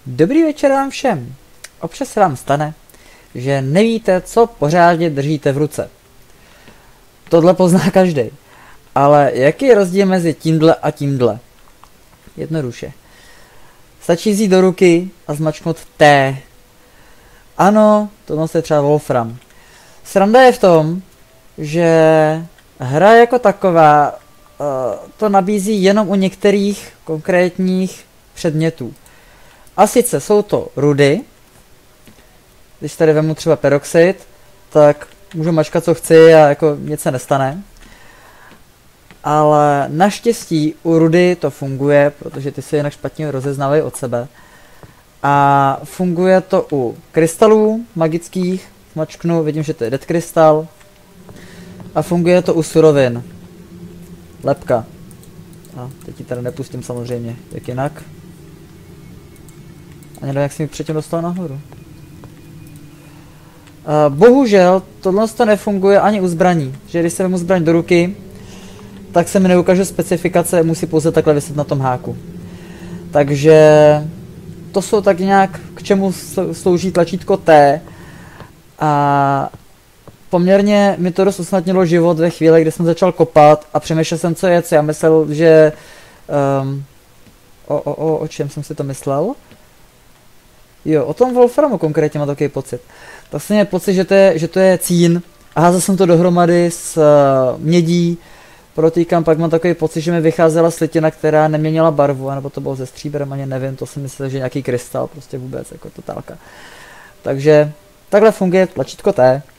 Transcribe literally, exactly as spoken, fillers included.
Dobrý večer vám všem. Občas se vám stane, že nevíte, co pořádně držíte v ruce. Tohle pozná každý. Ale jaký je rozdíl mezi tímhle a tímhle? Jednoduše. Stačí vzít do ruky a zmačknout T. Ano, tohle je třeba Wolfram. Sranda je v tom, že hra jako taková uh, to nabízí jenom u některých konkrétních předmětů. A sice jsou to rudy. Když tady vemu třeba peroxid, tak můžu mačkat co chci a jako nic se nestane. Ale naštěstí u rudy to funguje, protože ty se jinak špatně rozeznávají od sebe. A funguje to u krystalů magických. Mačknu, vidím, že to je dead krystal. A funguje to u surovin. Lepka. A teď ji tady nepustím samozřejmě, jak jinak. Ani nevím, jak jsem ji předtím dostal nahoru. Uh, bohužel tohle to nefunguje ani u zbraní. Že když se vemu zbraň do ruky, tak se mi neukáže specifikace, musí pouze takhle vyset na tom háku. Takže to jsou tak nějak, k čemu slouží tlačítko T. A poměrně mi to dost usnadnilo život ve chvíli, kdy jsem začal kopat a přemýšlel jsem, co je, co já myslel, že... Um, o, o, o, o čem jsem si to myslel? Jo, o tom Wolframu konkrétně mám takový pocit. Tak jsem měl pocit, že to je, že to je cín a házel jsem to dohromady s uh, mědí. Protýkám, pak mám takový pocit, že mi vycházela slitina, která neměnila barvu, nebo to bylo ze stříbrem, ani nevím, to jsem myslel, že nějaký krystal, prostě vůbec, jako totálka. Takže takhle funguje tlačítko T.